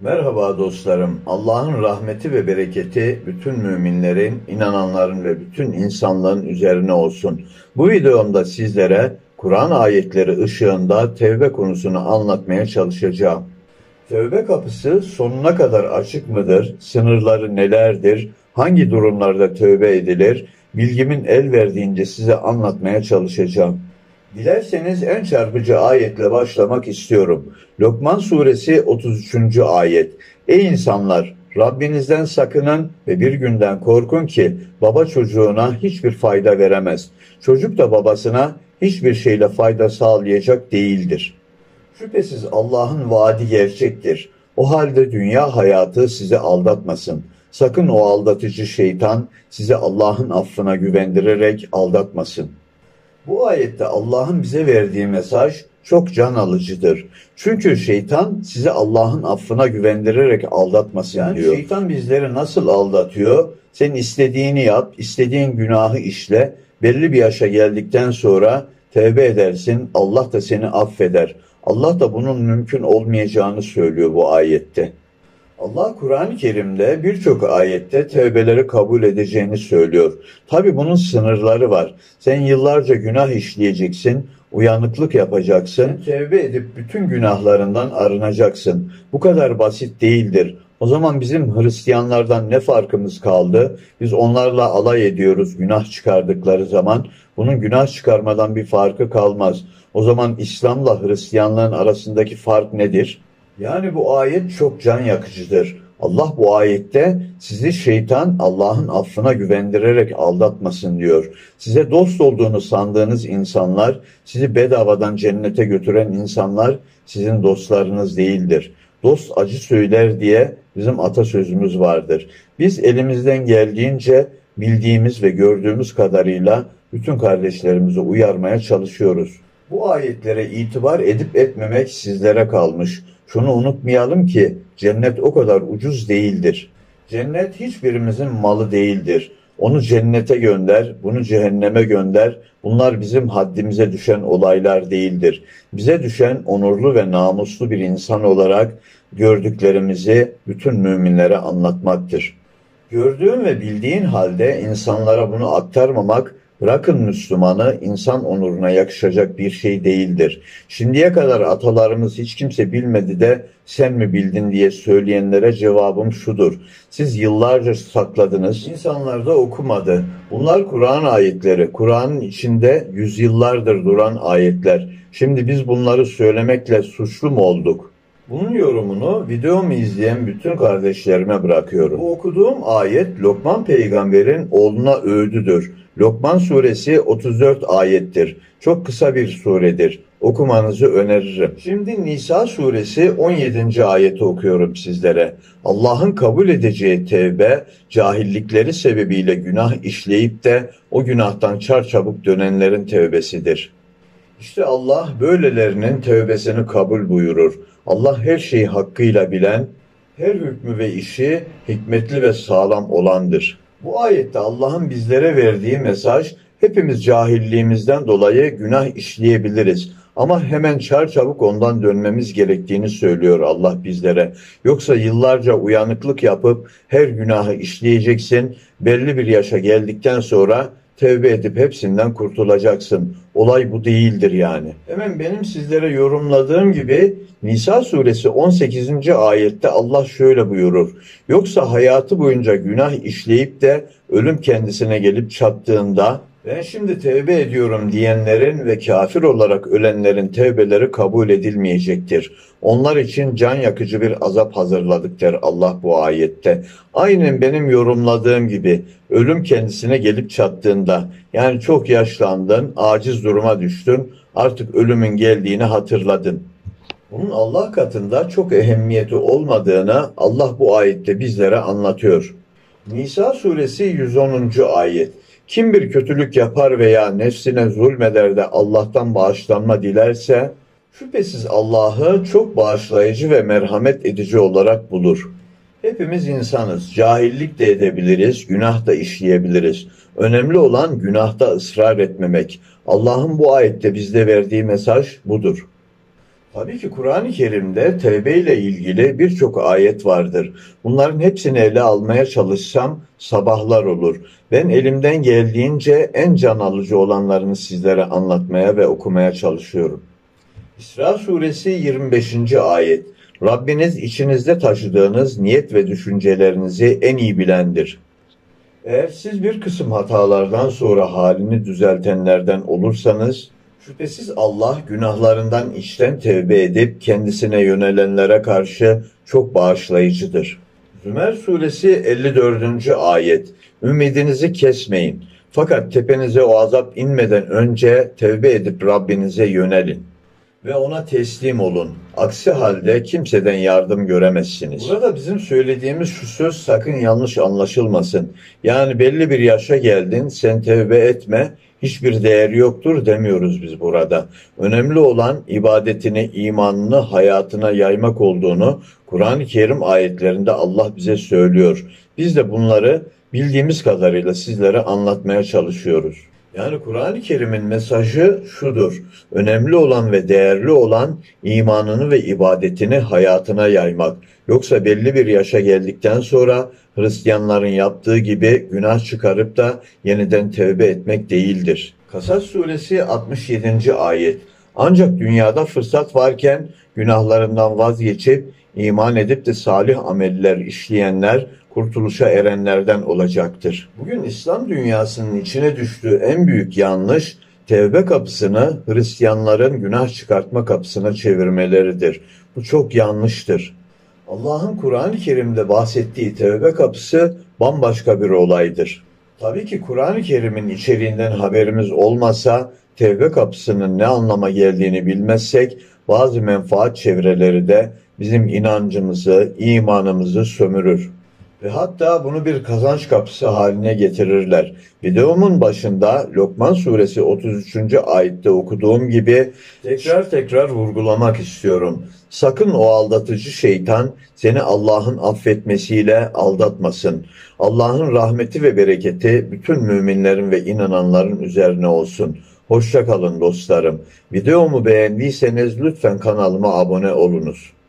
Merhaba dostlarım. Allah'ın rahmeti ve bereketi bütün müminlerin, inananların ve bütün insanlığın üzerine olsun. Bu videomda sizlere Kur'an ayetleri ışığında tevbe konusunu anlatmaya çalışacağım. Tevbe kapısı sonuna kadar açık mıdır? Sınırları nelerdir? Hangi durumlarda tövbe edilir? Bilgimin el verdiğince size anlatmaya çalışacağım. Dilerseniz en çarpıcı ayetle başlamak istiyorum. Lokman suresi 33. ayet. Ey insanlar! Rabbinizden sakının ve bir günden korkun ki baba çocuğuna hiçbir fayda veremez. Çocuk da babasına hiçbir şeyle fayda sağlayacak değildir. Şüphesiz Allah'ın vaadi gerçektir. O halde dünya hayatı sizi aldatmasın. Sakın o aldatıcı şeytan sizi Allah'ın affına güvendirerek aldatmasın. Bu ayette Allah'ın bize verdiği mesaj çok can alıcıdır. Çünkü şeytan sizi Allah'ın affına güvendirerek aldatmasın diyor. Şeytan bizleri nasıl aldatıyor? Sen istediğini yap, istediğin günahı işle, belli bir yaşa geldikten sonra tevbe edersin, Allah da seni affeder. Allah da bunun mümkün olmayacağını söylüyor bu ayette. Allah Kur'an-ı Kerim'de birçok ayette tevbeleri kabul edeceğini söylüyor. Tabi bunun sınırları var. Sen yıllarca günah işleyeceksin, uyanıklık yapacaksın, tevbe edip bütün günahlarından arınacaksın. Bu kadar basit değildir. O zaman bizim Hristiyanlardan ne farkımız kaldı? Biz onlarla alay ediyoruz günah çıkardıkları zaman. Bunun günah çıkarmadan bir farkı kalmaz. O zaman İslam'la Hristiyanlığın arasındaki fark nedir? Yani bu ayet çok can yakıcıdır. Allah bu ayette sizi şeytan Allah'ın affına güvendirerek aldatmasın diyor. Size dost olduğunu sandığınız insanlar, sizi bedavadan cennete götüren insanlar sizin dostlarınız değildir. Dost acı söyler diye bizim atasözümüz vardır. Biz elimizden geldiğince bildiğimiz ve gördüğümüz kadarıyla bütün kardeşlerimizi uyarmaya çalışıyoruz. Bu ayetlere itibar edip etmemek sizlere kalmış. Şunu unutmayalım ki cennet o kadar ucuz değildir. Cennet hiçbirimizin malı değildir. Onu cennete gönder, bunu cehenneme gönder. Bunlar bizim haddimize düşen olaylar değildir. Bize düşen onurlu ve namuslu bir insan olarak gördüklerimizi bütün müminlere anlatmaktır. Gördüğün ve bildiğin halde insanlara bunu aktarmamak, bırakın Müslümanı, insan onuruna yakışacak bir şey değildir. Şimdiye kadar atalarımız hiç kimse bilmedi de sen mi bildin diye söyleyenlere cevabım şudur. Siz yıllarca sakladınız, insanlar da okumadı. Bunlar Kur'an ayetleri, Kur'an'ın içinde yüzyıllardır duran ayetler. Şimdi biz bunları söylemekle suçlu mu olduk? Bunun yorumunu videomu izleyen bütün kardeşlerime bırakıyorum. Bu okuduğum ayet Lokman peygamberin oğluna öğüdüdür. Lokman suresi 34 ayettir. Çok kısa bir suredir. Okumanızı öneririm. Şimdi Nisa suresi 17. ayeti okuyorum sizlere. Allah'ın kabul edeceği tevbe, cahillikleri sebebiyle günah işleyip de o günahtan çarçabuk dönenlerin tevbesidir. İşte Allah böylelerinin tövbesini kabul buyurur. Allah her şeyi hakkıyla bilen, her hükmü ve işi hikmetli ve sağlam olandır. Bu ayette Allah'ın bizlere verdiği mesaj, hepimiz cahilliğimizden dolayı günah işleyebiliriz. Ama hemen çarçabuk ondan dönmemiz gerektiğini söylüyor Allah bizlere. Yoksa yıllarca uyanıklık yapıp her günahı işleyeceksin, belli bir yaşa geldikten sonra tevbe edip hepsinden kurtulacaksın. Olay bu değildir yani. Hemen benim sizlere yorumladığım gibi Nisa suresi 18. ayette Allah şöyle buyurur. Yoksa hayatı boyunca günah işleyip de ölüm kendisine gelip çattığında ben şimdi tevbe ediyorum diyenlerin ve kafir olarak ölenlerin tevbeleri kabul edilmeyecektir. Onlar için can yakıcı bir azap hazırladık der Allah bu ayette. Aynen benim yorumladığım gibi ölüm kendisine gelip çattığında, yani çok yaşlandın, aciz duruma düştün, artık ölümün geldiğini hatırladın. Bunun Allah katında çok ehemmiyeti olmadığını Allah bu ayette bizlere anlatıyor. Nisa suresi 110. ayet. Kim bir kötülük yapar veya nefsine zulmeder de Allah'tan bağışlanma dilerse, şüphesiz Allah'ı çok bağışlayıcı ve merhamet edici olarak bulur. Hepimiz insanız, cahillik de edebiliriz, günah da işleyebiliriz. Önemli olan günahta ısrar etmemek. Allah'ın bu ayette bizde verdiği mesaj budur. Tabii ki Kur'an-ı Kerim'de tevbe ile ilgili birçok ayet vardır. Bunların hepsini ele almaya çalışsam sabahlar olur. Ben elimden geldiğince en can alıcı olanlarını sizlere anlatmaya ve okumaya çalışıyorum. İsra suresi 25. ayet. Rabbiniz içinizde taşıdığınız niyet ve düşüncelerinizi en iyi bilendir. Eğer siz bir kısım hatalardan sonra halini düzeltenlerden olursanız, şüphesiz Allah günahlarından içten tevbe edip kendisine yönelenlere karşı çok bağışlayıcıdır. Zümer suresi 54. ayet. Ümidinizi kesmeyin. Fakat tepenize o azap inmeden önce tevbe edip Rabbinize yönelin ve ona teslim olun. Aksi halde kimseden yardım göremezsiniz. Burada bizim söylediğimiz şu söz sakın yanlış anlaşılmasın. Yani belli bir yaşa geldin, sen tevbe etme, hiçbir değeri yoktur demiyoruz biz burada. Önemli olan ibadetini, imanını hayatına yaymak olduğunu Kur'an-ı Kerim ayetlerinde Allah bize söylüyor. Biz de bunları bildiğimiz kadarıyla sizlere anlatmaya çalışıyoruz. Yani Kur'an-ı Kerim'in mesajı şudur: önemli olan ve değerli olan imanını ve ibadetini hayatına yaymak. Yoksa belli bir yaşa geldikten sonra Hristiyanların yaptığı gibi günah çıkarıp da yeniden tevbe etmek değildir. Kasas suresi 67. ayet. Ancak dünyada fırsat varken günahlarından vazgeçip iman edip de salih ameller işleyenler kurtuluşa erenlerden olacaktır. Bugün İslam dünyasının içine düştüğü en büyük yanlış, tevbe kapısını Hristiyanların günah çıkartma kapısına çevirmeleridir. Bu çok yanlıştır. Allah'ın Kur'an-ı Kerim'de bahsettiği tevbe kapısı bambaşka bir olaydır. Tabii ki Kur'an-ı Kerim'in içeriğinden haberimiz olmasa, tevbe kapısının ne anlama geldiğini bilmezsek, bazı menfaat çevreleri de bizim inancımızı, imanımızı sömürür. Ve hatta bunu bir kazanç kapısı haline getirirler. Videomun başında Lokman suresi 33. ayette okuduğum gibi tekrar vurgulamak istiyorum. Sakın o aldatıcı şeytan seni Allah'ın affetmesiyle aldatmasın. Allah'ın rahmeti ve bereketi bütün müminlerin ve inananların üzerine olsun. Hoşça kalın dostlarım. Videomu beğendiyseniz lütfen kanalıma abone olunuz.